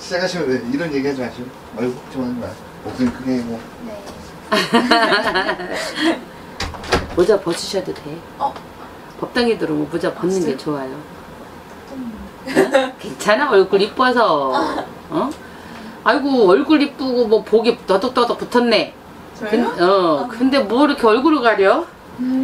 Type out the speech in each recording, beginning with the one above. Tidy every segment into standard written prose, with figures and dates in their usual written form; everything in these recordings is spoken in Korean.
시작하시면 돼. 이런 얘기 하지 마시고. 얼굴 좀 하지 마. 목소리 크게 뭐. 네. 모자 벗으셔도 돼. 법당에 들어오면 모자 벗는 게 진짜요? 좋아요. 괜찮아? 얼굴 이뻐서. 어? 아이고 얼굴 이쁘고 뭐 복이 더덕더덕 붙었네. 저요? 근데 뭐 이렇게 얼굴을 가려? 어?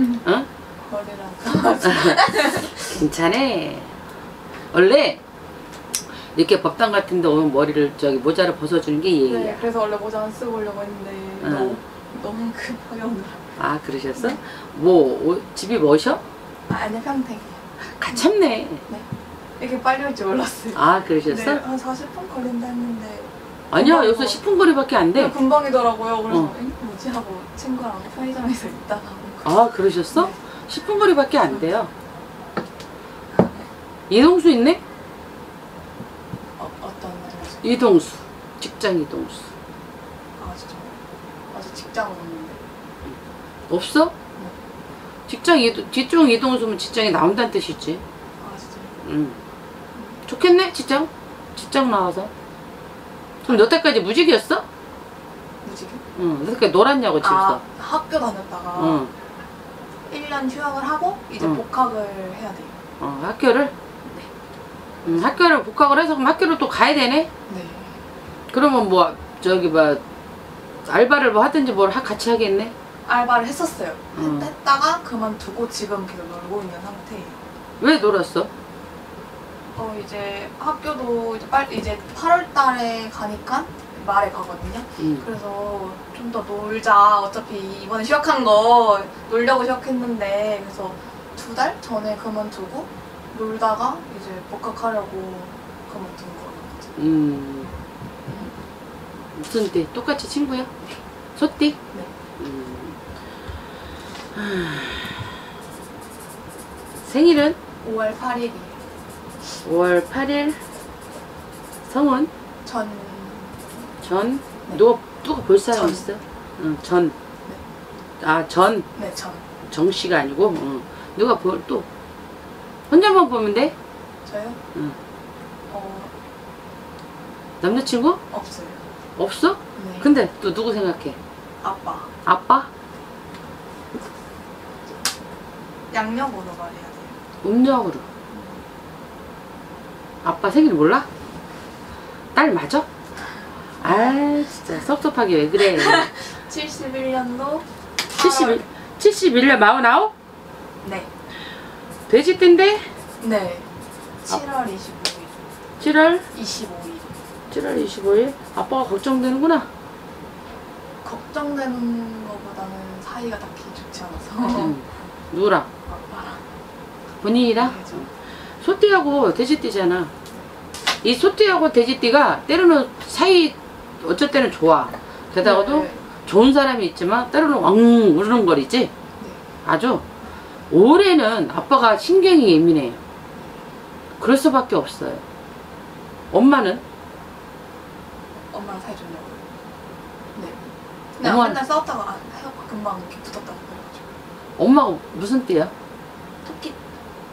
머리라서. 괜찮아. 원래 이렇게 법당 같은데 오면 머리를 모자를 벗어주는 게 예의야. 네, 그래서 원래 모자 안 쓰고 오려고 했는데 너무 급하게 온다. 아 그러셨어? 뭐 집이 뭐셔? 아니 평택이요. 가깝네. 네. 이렇게 빨리 올 줄 몰랐어요. 아 그러셨어? 네, 한 40분 걸린다 했는데. 아니야 금방 여기서 10분 거리밖에 안 돼. 금방이더라고요. 그래서 뭐지 하고 친구랑 편의점에서 있다가. 아 그러셨어? 네. 10분 거리밖에 안 돼요. 이동수 있네? 어떤 말이죠? 이동수. 직장 이동수. 아 진짜. 아직 직장은 없는데. 없어? 뒤쪽 이동수면 직장이 나온다는 뜻이지. 아 진짜. 좋겠네 직장 나와서. 그럼 여태까지 무직이었어? 무직이? 응. 여태까지 놀았냐고 집에서. 학교 다녔다가 1년 휴학을 하고 이제 복학을 해야 돼요. 학교를? 네. 학교를 복학을 해서 그럼 학교를 또 가야 되네? 네. 그러면 뭐 알바를 뭐 하든지 뭘 같이 하겠네? 알바를 했었어요. 했다가 그만두고 지금 계속 놀고 있는 상태예요. 왜 놀았어? 이제 학교도 이제 8월 달에 가니까 말에 가거든요. 그래서 좀 더 놀자. 어차피 이번에 휴학한 거 놀려고 휴학했는데 그래서 2달 전에 그만두고 놀다가 이제 복학하려고 그만둔 거거든요. 무슨 띠? 똑같이 친구야? 소띠? 네. 생일은? 5월 8일이에요. 5월 8일. 성은? 전. 네. 누가 볼 사람 있어? 전. 네. 아, 전? 네, 전. 정씨가 아니고? 누가 또? 혼자만 보면 돼? 저요? 남자친구? 없어요. 없어? 네. 근데 또 누구 생각해? 아빠. 아빠? 양력으로 말해야 돼요. 음력으로. 아빠 생일 몰라? 딸 맞아? 아 진짜 섭섭하게 왜 그래. 71년도 71년 49? 네. 돼지띠인데? 네. 7월 25일. 7월? 25일. 7월 25일? 아빠가 걱정되는구나. 걱정되는 것보다는 사이가 딱히 좋지 않아서. 누구랑? 아빠랑. 본인이랑? 네, 소띠하고 돼지띠잖아. 이 소띠하고 돼지띠가 때로는 사이 어쩔 때는 좋아. 게다가도 좋은 사람이 있지만 때로는 왕 우르렁거리지. 네. 아주 올해는 아빠가 신경이 예민해요. 그럴 수밖에 없어요. 엄마는? 엄마랑 사이 좋냐고요? 네. 그냥 맨날 싸웠다가 해갖고 금방 이렇게 붙었다고 그래가지고. 엄마가 무슨 띠야? 토끼띠인가?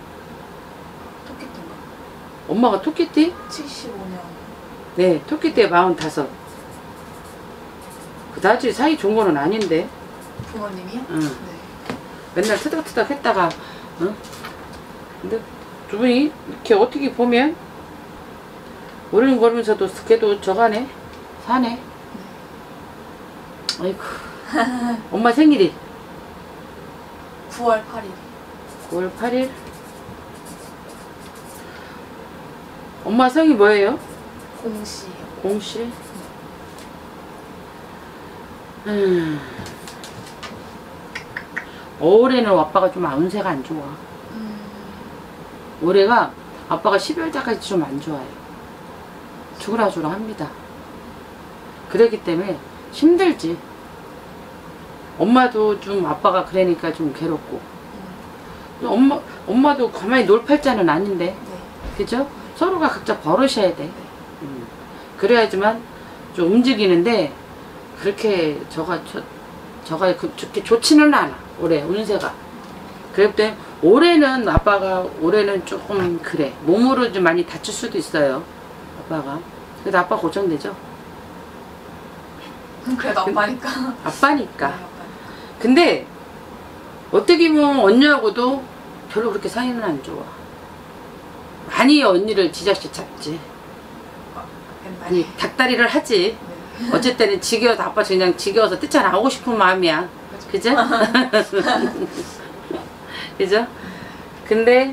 엄마가 토끼띠? 75년. 네, 토끼띠에 45. 그다지 사이 좋은 거는 아닌데. 부모님이요? 응. 네. 맨날 트덕트덕 했다가, 근데 두 분이 이렇게 어떻게 보면 오르는거리면서도 걔도 저가네, 사네. 아이고. 엄마 생일이 9월 8일. 9월 8일. 엄마 성이 뭐예요? 공씨요. 공씨. 올해는 아빠가 좀 운세가 안 좋아. 올해가 아빠가 12월달까지 좀 안 좋아요. 죽으라 합니다. 그렇기 때문에 힘들지. 엄마도 좀 아빠가 그러니까 좀 괴롭고. 엄마도 가만히 놀 팔자는 아닌데. 네. 그죠? 서로가 각자 버릇이어야 돼. 그래야지만 좀 움직이는데 그렇게 저가 그렇게 좋지는 않아. 올해 운세가. 그렇기 때문에 올해는 아빠가 올해는 조금 그래. 몸으로 좀 많이 다칠 수도 있어요. 아빠가. 그래도 아빠 걱정되죠? 그래도 아빠니까. 아빠니까. 네, 아빠니까. 근데 어떻게 보면 언니하고도 별로 그렇게 사이는 안 좋아. 많이 언니를 지자식 잡지. 옛날에. 아니 닭다리를 하지. 네. 어쨌든 지겨워서 아빠 그냥 지겨워서 뛰쳐나오고 싶은 마음이야. 그죠? 그죠? 근데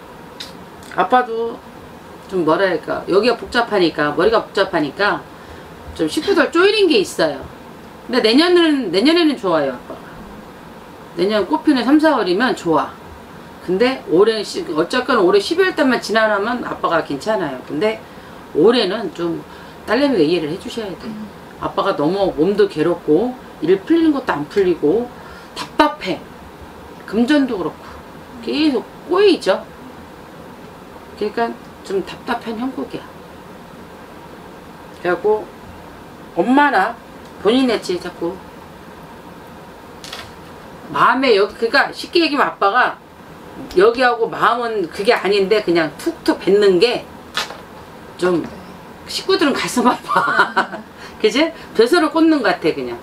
아빠도 좀 뭐랄까 여기가 복잡하니까 머리가 복잡하니까 좀 식구들 쪼이는 게 있어요. 근데 내년에는 좋아요. 아빠가 내년 꽃피는 3, 4월이면 좋아. 근데 올해 어쨌건 올해 12월 달만 지나면 아빠가 괜찮아요. 근데 올해는 좀 딸내미가 이해를 해주셔야 돼. 아빠가 너무 몸도 괴롭고 일 풀리는 것도 안 풀리고 답답해. 금전도 그렇고 계속 꼬이죠. 그러니까 좀 답답한 형국이야. 그래갖고 엄마나 본인의 지 자꾸 마음에 여기 그러니까 쉽게 얘기하면 아빠가 여기하고 마음은 그게 아닌데 그냥 툭툭 뱉는 게 좀 식구들은 가슴 아파. 그지? 벼슬을 꽂는 것 같아 그냥.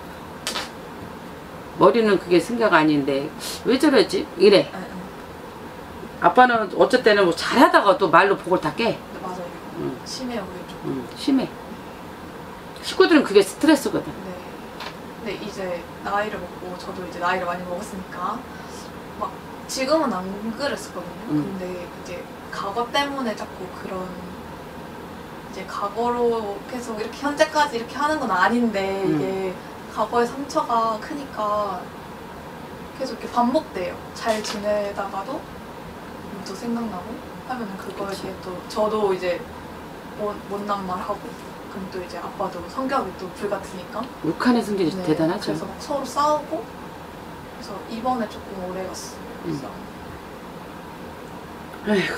머리는 그게 생각 아닌데 왜 저러지? 이래. 아빠는 어쩔 때는 뭐 잘하다가도 말로 복을 다 깨. 맞아요. 심해요 그게 좀. 심해. 식구들은 그게 스트레스거든. 네. 근데 이제 나이를 먹고 저도 이제 나이를 많이 먹었으니까 막 지금은 안 그랬었거든요. 근데 이제 과거 때문에 자꾸 그런 이제 과거로 계속 이렇게 현재까지 이렇게 하는 건 아닌데 이게 과거의 상처가 크니까 계속 이렇게 반복돼요. 잘 지내다가도 또 생각나고 하면은 그거에 그치. 대해 또 저도 이제 못난 말 하고 그럼 또 이제 아빠도 성격이 또 불같으니까 육한의 성질이 네, 대단하죠. 그래서 막 서로 싸우고 그래서 이번에 조금 오래 갔어요. 그래서 에이구.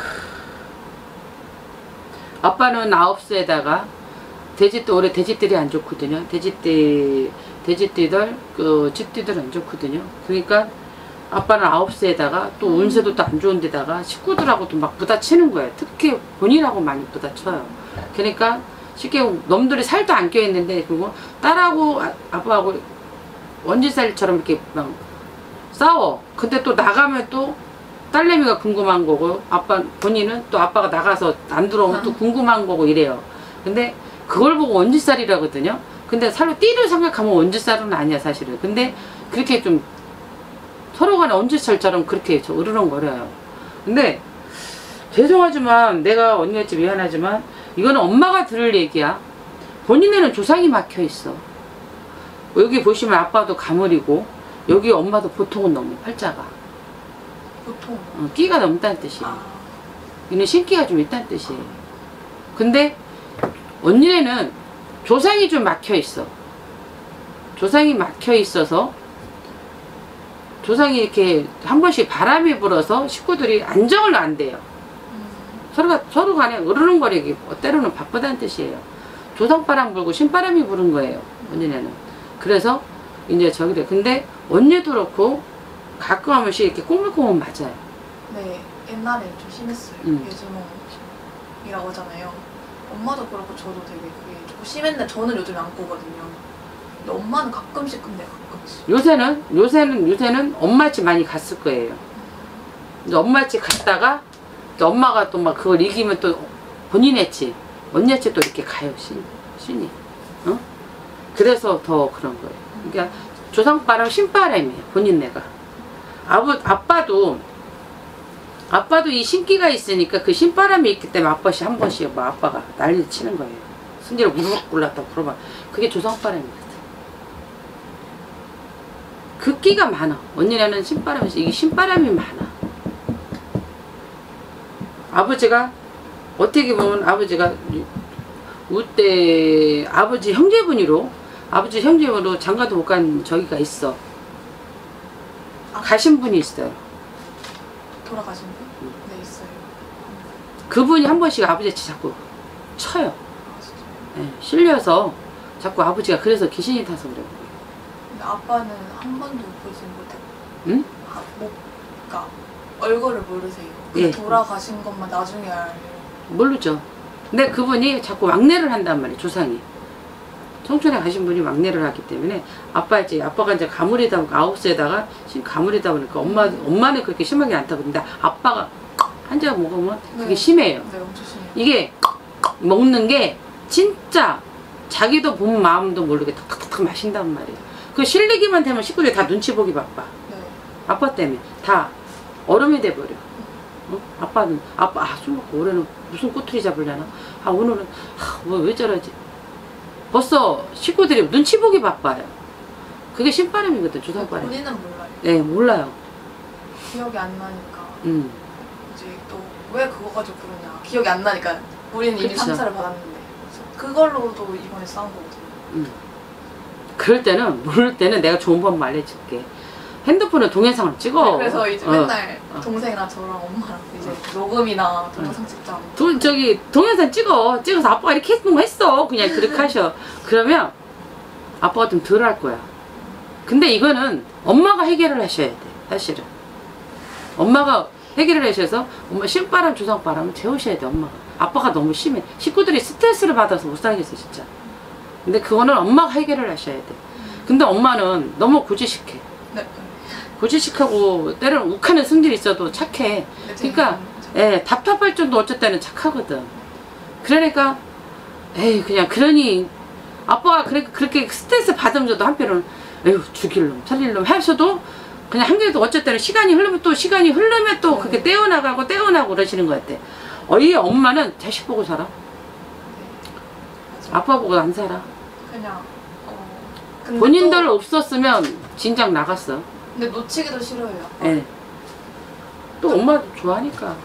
아빠는 9세에다가 돼지띠 올해 돼지띠이 안 좋거든요. 돼지띠들 그 쥐띠들 안 좋거든요. 그러니까 아빠는 9세에다가 또 운세도 또 안 좋은 데다가 식구들하고도 막 부딪히는 거예요. 특히 본인하고 많이 부딪혀요. 그러니까 쉽게 놈들이 살도 안 껴있는데 그리고 딸하고 아빠하고 원지살처럼 이렇게 막 싸워. 근데 또 나가면 또 딸내미가 궁금한 거고 아빠 본인은 또 아빠가 나가서 안 들어오면 또 궁금한 거고 이래요. 근데 그걸 보고 원지살이라거든요. 근데 살로 띠를 생각하면 원지살은 아니야 사실은. 근데 그렇게 좀 서로 간에 원지살처럼 그렇게 으르렁거려요. 근데 죄송하지만 내가 언니한테 미안하지만 이거는 엄마가 들을 얘기야. 본인에는 조상이 막혀 있어. 여기 보시면 아빠도 가물이고 여기 엄마도 보통은 넘어 팔자가. 보통 끼가 넘다는 뜻이에요. 이는 신기가 좀 있다는 뜻이에요. 근데 언니네는 조상이 좀 막혀 있어. 조상이 막혀 있어서 조상이 이렇게 한 번씩 바람이 불어서 식구들이 안정을 안 돼요. 서로 간에 으르렁거리기 때로는 바쁘다는 뜻이에요. 조상바람 불고 신바람이 부는 거예요. 언니네는. 그래서 이제 저기래. 근데 언니도 그렇고 가끔 한 번씩 이렇게 꼬물꼬물 맞아요. 네, 옛날에 좀 심했어요. 요즘이라고 하잖아요. 엄마도 그렇고 저도 되게 그게 조금 심했는데 저는 요즘 안 꼬거든요. 근데 엄마는 가끔씩 근데 가끔씩. 요새는 엄마 집 많이 갔을 거예요. 이제 엄마 집 갔다가 또 엄마가 또 막 그걸 이기면 또 본인의 집, 언니 집 또 이렇게 가요. 신이. 어? 그래서 더 그런 거예요. 그러니까 조상바람 신바람이에요. 본인네가. 아빠도 이 신기가 있으니까 그 신바람이 있기 때문에 한 번씩 뭐 아빠가 난리 치는 거예요. 승질을 우르륵 골랐다고 그러면 그게 조상바람이거든. 그 끼가 많아. 언니네는 신바람이 이게 신바람이 많아. 아버지가 어떻게 보면 아버지가 우때 아버지 형제분으로 장가도 못 간 저기가 있어. 가신 분이 있어요. 돌아가신 분? 네, 있어요. 그분이 한 번씩 아버지 자꾸 쳐요. 네, 실려서 자꾸 아버지가 그래서 귀신이 타서 그래요. 근데 아빠는 한 번도 보지 못했고, 응? 그러니까 얼굴을 모르세요. 예. 돌아가신 것만 나중에 알아요. 모르죠. 근데 그분이 자꾸 왕래를 한단 말이에요. 조상이. 청춘에 가신 분이 왕래를 하기 때문에 아빠가 이제 가물이다 보니까 9세에다가 지금 가물이다 보니까 엄마는 그렇게 심하게 안 타고 근데 아빠가 한 잔 먹으면 그게 네. 심해요. 네, 엄청 심해요. 이게 먹는 게 진짜 자기도 본 마음도 모르게 탁탁탁 마신단 말이에요. 그 실리기만 되면 식구들이 다 눈치 보기 바빠. 네. 아빠 때문에 다 얼음이 돼버려. 어? 아빠는 술 먹고 올해는 무슨 꼬투리 잡으려나? 오늘은 왜 저러지? 벌써 식구들이 눈치 보기 바빠요. 그게 신바람이거든, 조상바람. 본인은 몰라요. 네, 몰라요. 기억이 안 나니까 음. 이제 또 왜 그거 가지고 그러냐. 기억이 안 나니까 우리는 이미 그쵸. 상처를 받았는데 그래서 그걸로도 이번에 싸운 거거든요. 그럴 때는 모를 때는 내가 좋은 법 말해줄게. 핸드폰에 동영상을 찍어. 네, 그래서 이제 맨날 동생이나 저랑 엄마랑 이제 녹음이나 동영상 찍자. 동영상 찍어서 아빠가 이렇게 했어. 그냥 그렇게 하셔. 그러면 아빠가 좀 덜 할 거야. 근데 이거는 엄마가 해결을 하셔야 돼. 사실은 엄마가 해결을 하셔서 엄마 신바람 조상바람을 재우셔야 돼. 엄마가. 아빠가 너무 심해. 식구들이 스트레스를 받아서 못 살겠어 진짜. 근데 그거는 엄마가 해결을 하셔야 돼. 근데 엄마는 너무 고지식해. 네. 고지식하고 때로는 욱하는 성질이 있어도 착해. 그러니까 답답할 정도 어쩔 때는 착하거든. 그러니까 그냥 그러니 아빠가 그렇게 스트레스 받으면 저도 한편으로는 죽일 놈 살릴 놈 하셔도 그냥 한개도 어쩔 때는 시간이 흐르면 또 그렇게 떼어나가고 그러시는 것 같아. 이 엄마는 자식 보고 살아. 아빠 보고 안 살아. 그냥 근데 본인들 없었으면 진작 나갔어. 근데 놓치기도 싫어요. 예. 또 엄마도 좋아하니까.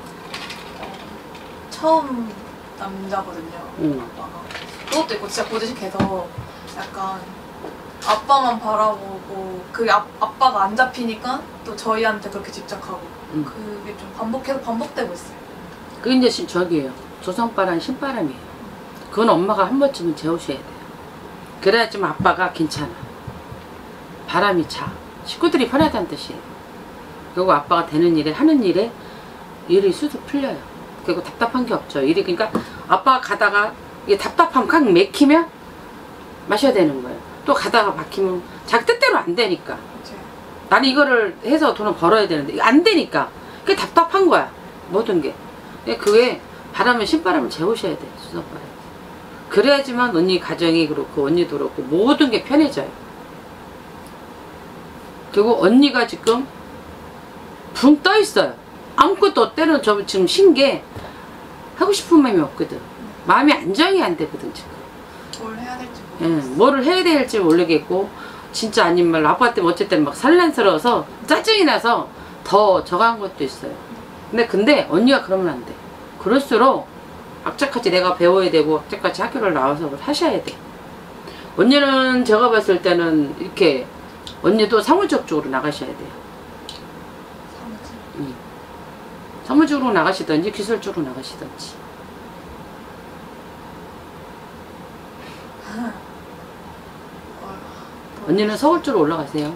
처음 남자거든요. 아빠가. 그것도 있고 진짜 고지식해서 약간 아빠만 바라보고 그게 아빠가 안 잡히니까 또 저희한테 그렇게 집착하고 그게 좀 반복되고 있어요. 그게 이제 저기예요. 조상바람 신바람이에요. 그건 엄마가 한 번쯤은 재우셔야 돼요. 그래야지만 아빠가 괜찮아. 바람이 차. 식구들이 편하다는 뜻이에요. 그리고 아빠가 되는 일에 하는 일에 일이 수도 풀려요. 그리고 답답한 게 없죠. 일이 그러니까 아빠가 가다가 이게 답답함 칵 맥히면 마셔야 되는 거예요. 또 가다가 막히면 자기 뜻대로 안 되니까. 나는 이거를 해서 돈을 벌어야 되는데 안 되니까 그게 답답한 거야. 모든 게. 그게 바람은 신바람을 재우셔야 돼요. 수선바람. 그래야지만 언니 가정이 그렇고 언니도 그렇고 모든 게 편해져요. 그리고 언니가 지금 붕 떠 있어요. 아무것도 때는 저 지금 쉰 게 하고 싶은 마음이 없거든. 마음이 안정이 안 되거든 지금. 뭘 해야 될지 모르겠어요. 뭐를 해야 될지 모르겠고 진짜 아닌 말로 아빠 때문에 어쨌든 막 산란스러워서 짜증이 나서 더 저간 것도 있어요. 근데 언니가 그러면 안 돼. 그럴수록 악착같이 내가 배워야 되고 악착같이 학교를 나와서 하셔야 돼. 언니는 제가 봤을 때는 이렇게 언니도 사무직 쪽으로 나가셔야 돼요. 사무직으로 나가시든지 기술 쪽으로 나가시든지. 언니는 서울 쪽으로 올라가세요.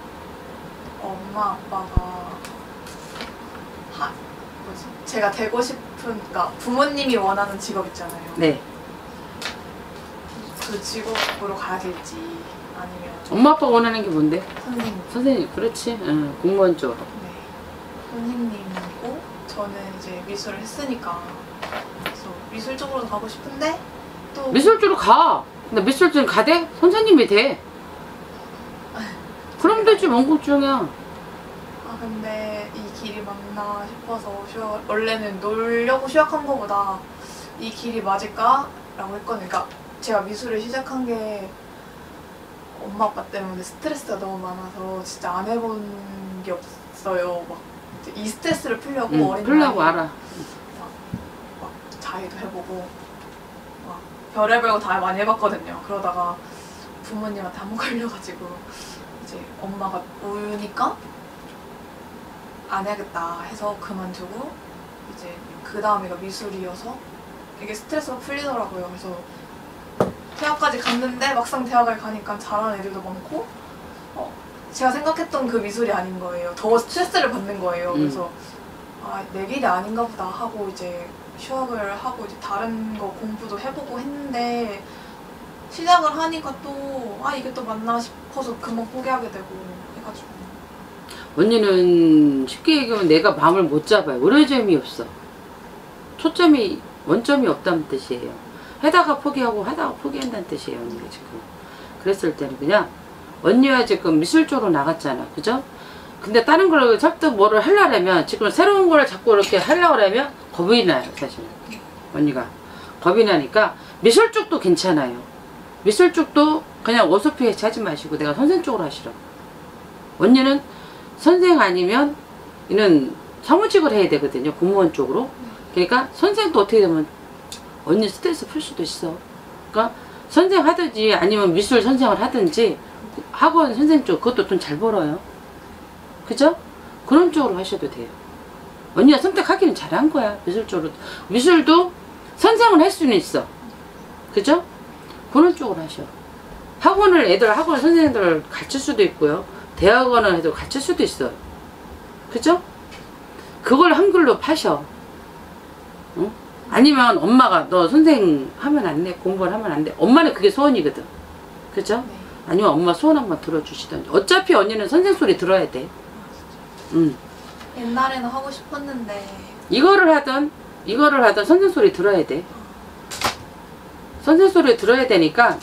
엄마 아빠가 제가 되고 싶은 그러니까 부모님이 원하는 직업 있잖아요. 네. 그 직업으로 가야 될지 아니면 엄마 아빠가 원하는 게 뭔데? 선생님. 선생님, 그렇지. 공무원 쪽. 네. 선생님이고 저는 이제 미술을 했으니까 그래서 미술 쪽으로 가고 싶은데 또 미술 쪽으로 가. 근데 미술 쪽으로 가대? 선생님이 돼. 그럼 되지, 뭔 걱정이야. 근데 이 길이 맞나 싶어서 원래는 놀려고 휴학한 거보다 이 길이 맞을까? 라고 했거든요. 그러니까 제가 미술을 시작한 게 엄마 아빠 때문에 스트레스가 너무 많아서 진짜 안 해본 게 없어요. 막 이 스트레스를 풀려고 어린 풀려고 나이에 알아. 막 자해도 해보고 막 별의별 거 다 많이 해봤거든요. 그러다가 부모님한테 한번 걸려가지고 이제 엄마가 우니까 안 해야겠다 해서 그만두고 이제 그 다음에가 미술이어서 이게 스트레스가 풀리더라고요. 그래서 대학까지 갔는데 막상 대학을 가니까 잘하는 애들도 많고 제가 생각했던 그 미술이 아닌 거예요. 더 스트레스를 받는 거예요. 그래서 내 길이 아닌가 보다 하고 이제 휴학을 하고 이제 다른 거 공부도 해보고 했는데 시작을 하니까 또 이게 또 맞나 싶어서 금방 포기하게 되고 해가지고. 언니는 쉽게 얘기하면 내가 마음을 못 잡아요. 의뢰점이 없어. 초점이 원점이 없다는 뜻이에요. 하다가 포기하고 하다가 포기한다는 뜻이에요. 언니가 지금 그랬을 때는 그냥 언니가 지금 미술 쪽으로 나갔잖아, 그죠? 근데 다른 걸 자꾸 뭐를 하려면 지금 새로운 걸 자꾸 이렇게 하려고 하면 겁이 나요, 사실은. 언니가 겁이 나니까 미술 쪽도 괜찮아요. 미술 쪽도 그냥 어설프게 하지 마시고 내가 선생 쪽으로 하시라고. 언니는 선생 아니면 이는 사무직을 해야 되거든요, 공무원 쪽으로. 그러니까 선생도 어떻게 되면 언니 스트레스 풀 수도 있어. 그러니까 선생 하든지 아니면 미술 선생을 하든지 학원 선생 쪽 그것도 돈 잘 벌어요. 그죠? 그런 쪽으로 하셔도 돼요. 언니가 선택하기는 잘한 거야. 미술 쪽으로. 미술도 선생을 할 수는 있어. 그죠? 그런 쪽으로 하셔. 학원 선생님들 가르칠 수도 있고요. 대학원을 해도 가르칠 수도 있어요. 그죠? 그걸 한글로 파셔. 응? 아니면 엄마가 너 선생 하면 안 돼. 공부를 하면 안 돼. 엄마는 그게 소원이거든. 그죠? 네. 아니면 엄마 소원 한번 들어주시던지. 어차피 언니는 선생 소리 들어야 돼. 옛날에는 하고 싶었는데 이거를 하던 선생 소리 들어야 돼. 선생 소리 들어야 되니까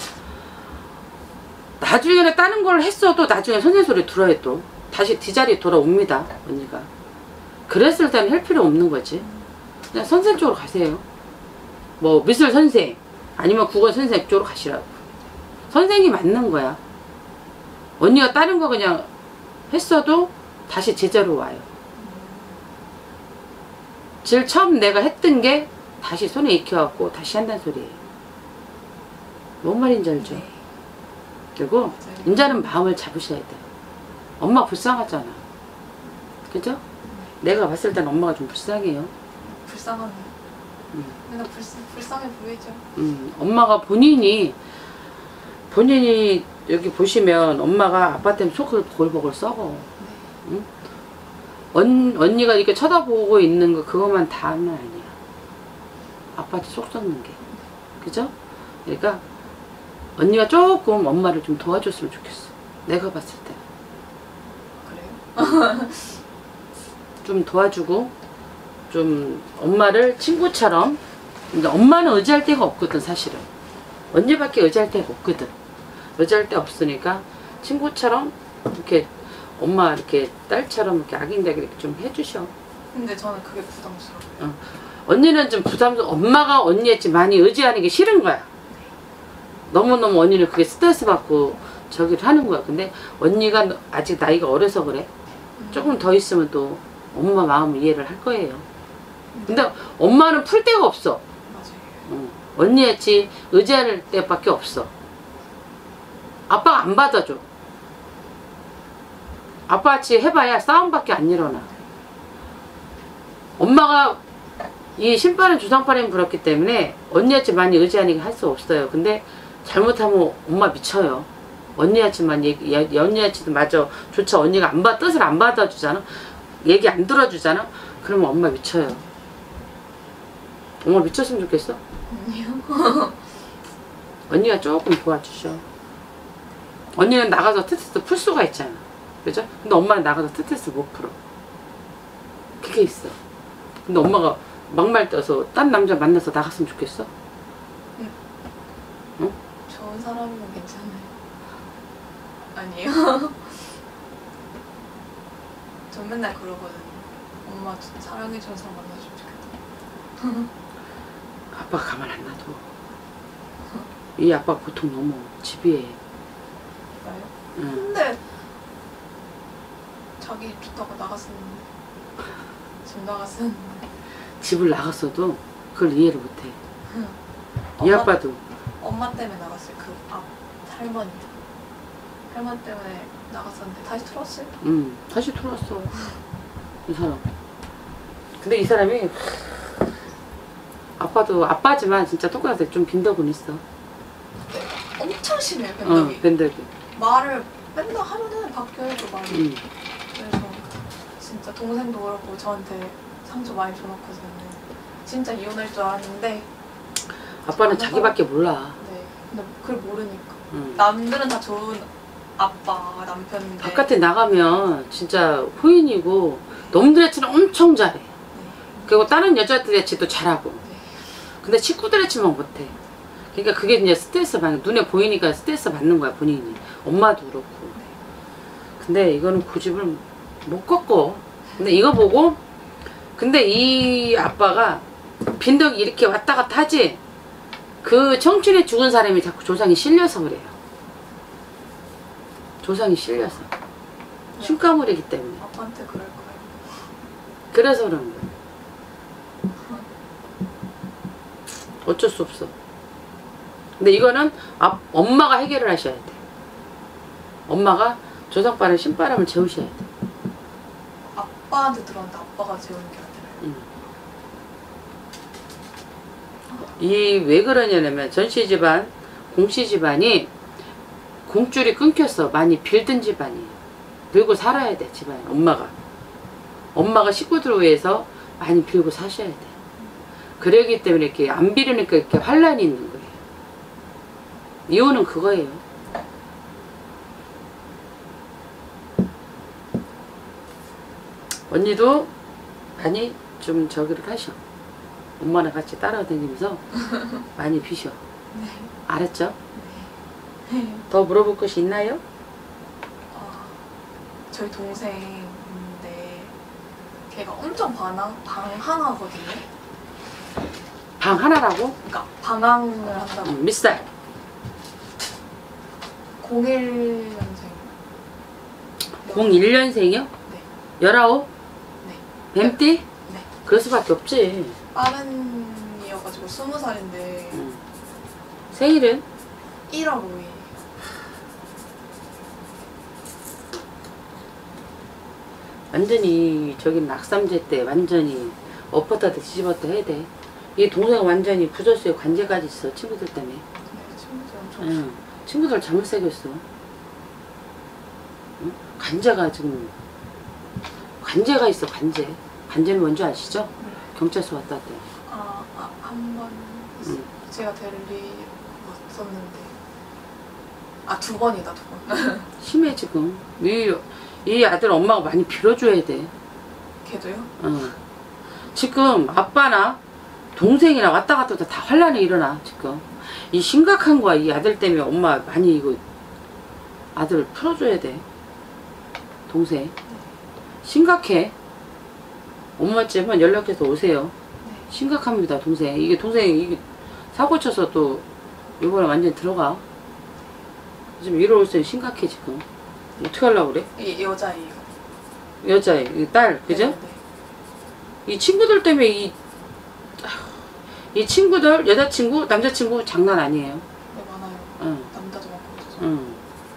나중에는 다른 걸 했어도 나중에 선생 소리 들어야 또 다시 뒤자리 돌아옵니다. 언니가 그랬을 때는 할 필요 없는 거지. 그냥 선생 쪽으로 가세요. 뭐 미술 선생 아니면 국어 선생 쪽으로 가시라고. 선생이 맞는 거야. 언니가 다른 거 그냥 했어도 다시 제자로 와요. 제일 처음 내가 했던 게 다시 손에 익혀갖고 다시 한다는 소리예요. 뭔 말인지 알죠? 네. 그리고 인자는 마음을 잡으셔야 돼요. 엄마 불쌍하잖아. 그죠? 내가 봤을 땐 엄마가 좀 불쌍해요. 불쌍하네. 맨날 불쌍해 보이죠. 엄마가 본인이 여기 보시면 엄마가 아빠 때문에 속을 보글보글 썩어. 응? 언니가 이렇게 쳐다보고 있는 거 그것만 다는 아니야. 아빠한테 속 썩는 게. 그죠? 그러니까 언니가 조금 엄마를 좀 도와줬으면 좋겠어. 내가 봤을 때. 그래요? 좀 도와주고 좀 엄마를 친구처럼. 근데 엄마는 의지할 데가 없거든 사실은. 언니밖에 의지할 데가 없거든. 의지할 데 없으니까 친구처럼 이렇게 엄마 이렇게 딸처럼 이렇게 아긴다게 이렇게 좀 해주셔. 근데 저는 그게 부담스러워요. 언니는 좀 엄마가 언니한테 많이 의지하는 게 싫은 거야. 너무너무 언니는 그게 스트레스 받고 저기를 하는 거야. 근데 언니가 아직 나이가 어려서 그래. 조금 더 있으면 또 엄마 마음을 이해를 할 거예요. 근데 엄마는 풀 데가 없어. 맞아요. 언니한테 의지할 때밖에 없어. 아빠가 안 받아줘. 아빠같이 해봐야 싸움밖에 안 일어나. 엄마가 이 신발은 주상팔인 불었기 때문에 언니한테 많이 의지하니까 할 수 없어요. 근데 잘못하면 엄마 미쳐요. 언니한테만 언니한테도 맞아. 조차 언니가 뜻을 안 받아주잖아. 얘기 안 들어주잖아. 그러면 엄마 미쳐요. 엄마 미쳤으면 좋겠어? 아니요. 언니가 조금 도와주셔. 언니는 나가서 스트레스 풀 수가 있잖아. 그죠? 근데 엄마는 나가서 스트레스 못 풀어. 그게 있어. 근데 엄마가 막말 떠서 딴 남자 만나서 나갔으면 좋겠어? 응? 좋은 사람이면 괜찮아요. 아니에요. 전 맨날 그러거든요. 엄마 진짜 사랑해주는 사람 만나주면 좋겠다. 아빠가 가만 안 놔둬. 이 아빠 보통 너무 집요해. 봐요? 응. 근데 자기 집 좋다고 나갔었는데 집 나갔었는데 집을 나갔어도 그걸 이해를 못해. 이 아빠도. 엄마 때문에 나갔어요. 그 할머니 때문에 나갔었는데 다시 들어왔어요. 다시 들어왔어. 이 사람. 근데 이 사람이 아빠도 아빠지만 진짜 똑같아. 좀 빈덕은 있어. 엄청 심해요, 변덕이. 빈덕이. 말을 맨날 하면은 바뀌어요, 그 말이. 응. 그래서 진짜 동생도 그렇고 저한테 상처 많이 줘놓고서는 진짜 이혼할 줄 알았는데 아빠는 자기밖에 몰라. 네. 근데 그걸 모르니까 응. 남들은 다 좋은 아빠 남편인데 바깥에 나가면 진짜 후인이고 놈들 애치는 엄청 잘해. 네. 그리고 다른 여자들 애치도 잘하고. 네. 근데 친구들 애치만 못해. 그러니까 그게 이제 스트레스 받는, 눈에 보이니까 스트레스 받는 거야 본인이. 엄마도 그렇고. 근데 이거는 고집을 못 꺾어. 근데 이거 보고, 근데 이 아빠가 빈덕이 이렇게 왔다 갔다 하지. 그 청춘에 죽은 사람이 자꾸 조상이 실려서 그래요. 조상이 실려서. 흉가물이기 때문에. 아빠한테 그럴 거예요. 그래서 그런 거야. 어쩔 수 없어. 근데 이거는 엄마가 해결을 하셔야 돼. 엄마가 조상바람 신바람을 재우셔야 돼. 아빠한테 들어왔는데 아빠가 재우는 게 아니라 이 왜 그러냐면 전씨 집안, 공씨 집안이 공줄이 끊겼어. 많이 빌든 집안이에요. 빌고 살아야 돼 집안. 엄마가 식구들을 위해서 많이 빌고 사셔야 돼. 그러기 때문에 이렇게 안 빌으니까 이렇게 환란이 있는 거예요. 이혼은 그거예요. 언니도 많이 좀 저기를 하셔. 엄마랑 같이 따라다니면서 많이 비셔. 네. 알았죠? 네. 더 물어볼 것이 있나요? 저희 동생인데 걔가 엄청 방황하거든요. 방 하나라고? 그러니까 방황을 한다고. 몇 살? 01년생. 01년생이요? 네. 19? 네. 뱀띠? 네. 그럴 수밖에 없지. 빠른이어가지고 20살인데 생일은? 1월 5일. 완전히 저기 낙삼제 때 완전히 엎었다 뒤집었다 해야 돼. 이 동생 완전히 부졌어요. 관제까지 있어. 친구들 때문에. 네, 친구들 엄청 응. 친구들 잘못 새겼어. 응? 관제가 지금 관제가 있어. 관제는 뭔지 아시죠? 경찰서 왔다 갔다. 한 번 응. 제가 데리 왔었는데 2번이다 2번. 심해 지금. 이 아들 엄마가 많이 빌어줘야 돼. 걔도요? 지금 아빠나 동생이나 왔다 갔다 다 환란이 일어나 지금. 이 심각한 거야. 이 아들 때문에 엄마 많이 이거 아들 풀어줘야 돼. 동생 심각해. 엄마쯤은 연락해서 오세요. 네. 심각합니다 동생. 이게 동생이 이게 사고 쳐서 또 이번에 완전 들어가. 지금 이러고서 심각해 지금. 어떻게 하려고 그래? 이 여자예요. 여자애, 이 딸, 그죠? 네, 네. 이 친구들 때문에 이 친구들, 여자친구, 남자친구 장난 아니에요. 네, 많아요. 응, 남자도 많고 여자도 응.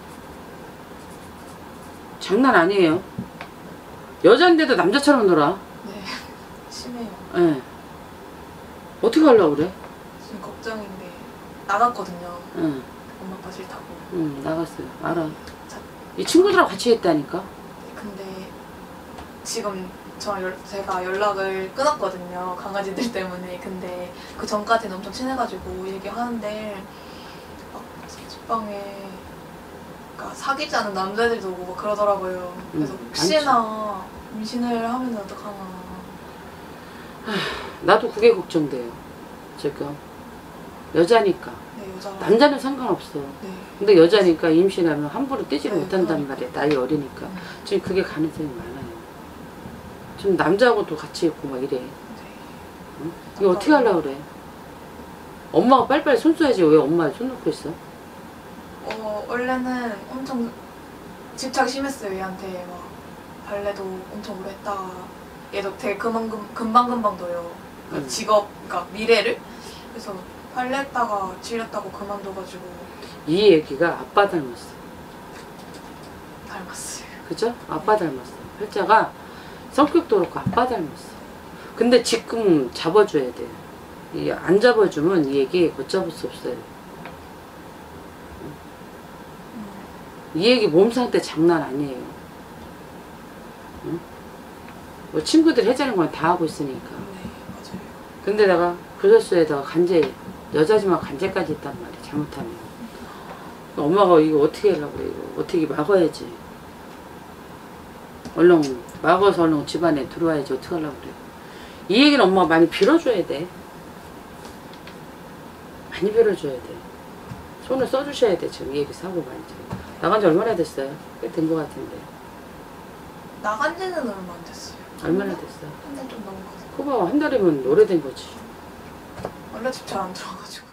장난 아니에요. 여잔데도 남자처럼 놀아. 네. 심해요. 예. 어떻게 하려고 그래? 지금 걱정인데 나갔거든요. 응, 엄마 아빠 싫다고. 응, 나갔어요. 알아. 자, 이 친구들하고 같이 했다니까. 근데 지금 제가 연락을 끊었거든요. 강아지들 때문에. 근데 그 전까지는 엄청 친해가지고 얘기하는데 막 자취방에 그러니까 사귀지 않은 남자들도 오고 막 그러더라고요. 그래서 혹시나 임신을 하면 어떡하나. 나도 그게 걱정돼요. 지금 여자니까. 네, 여자가. 남자는 상관없어. 네. 근데 여자니까 임신하면 함부로 떼지를 네, 못한단 그러니까. 말이야. 나이 어리니까. 지금 그게 가능성이 많아요. 지금 남자하고도 같이 있고 막 이래. 네. 응? 이거 어떻게 하려고 그래? 엄마가 빨리빨리 손 써야지. 왜 엄마 손 놓고 있어? 원래는 엄청 집착이 심했어요. 얘한테 막 발레도 엄청 오래 했다가 얘도 되게 금방금방 둬요. 그러니까 직업, 그러니까 미래를. 그래서 발레 했다가 질렸다고 그만둬가지고 이 얘기가 아빠 닮았어. 닮았어요. 그죠? 아빠 닮았어. 팔자가 성격도 그렇고 아빠 닮았어. 근데 지금 잡아줘야 돼. 안 잡아주면 이 얘기 못 잡을 수 없어요. 이 얘기 몸 상태 장난 아니에요. 응? 뭐 친구들 해자는 건 다 하고 있으니까. 네, 맞아요. 근데다가 교도소에다가 간제, 여자지만 간제까지 있단 말이야, 잘못하면. 엄마가 이거 어떻게 하려고 그래, 이거. 어떻게 막아야지. 얼른 막아서 얼른 집안에 들어와야지, 어떻게 하려고 그래. 이 얘기는 엄마가 많이 빌어줘야 돼. 많이 빌어줘야 돼. 손을 써주셔야 돼, 지금 이 얘기 사고 많이. 나간 지 얼마나 됐어요? 꽤 된 것 같은데. 나간 지는 얼마 안 됐어요. 얼마나 됐어? 한 달 좀 넘은 것 같아요. 그거 한 달이면 오래된 거지. 원래 집 잘 안 들어가가지고.